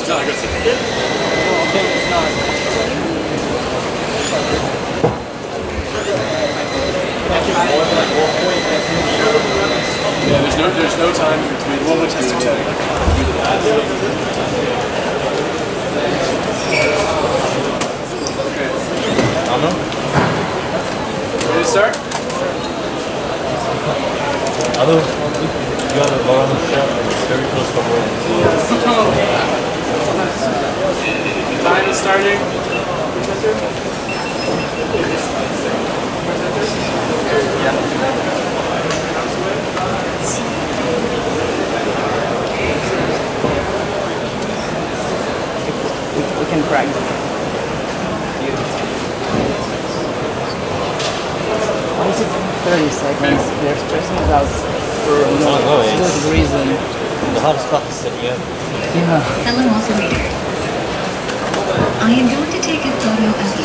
She's not a good certificate. Yeah, there's no time between one more test and okay. Ready to start? Hello. You got a long shot very close to home. Time is starting. Yeah. We can practice. Why is it 30 seconds? They're stressing us out for no good reason. The hardest part is setting up. Yeah. Hello, operator. I am going to take a photo of you.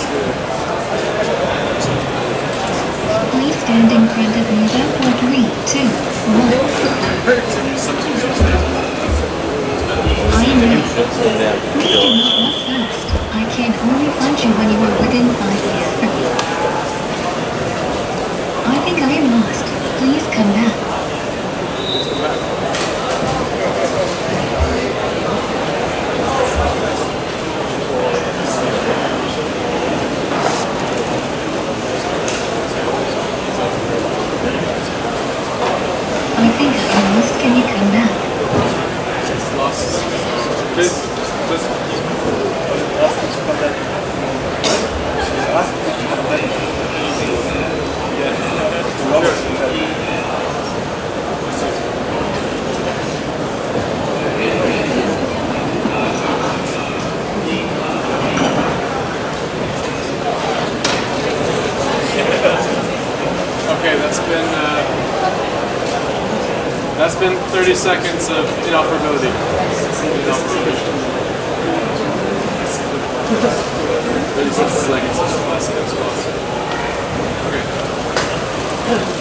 Please stand in front of me for 3, 2, 1. I am ready. Please do not walk fast. I can only punch you when you are within 5 feet from me. I think I am lost. Please come back. I think I'm lost. Can you come back? Lost. This. Okay, that's been 30 seconds of inoperability. 36 seconds of classic as well. Okay.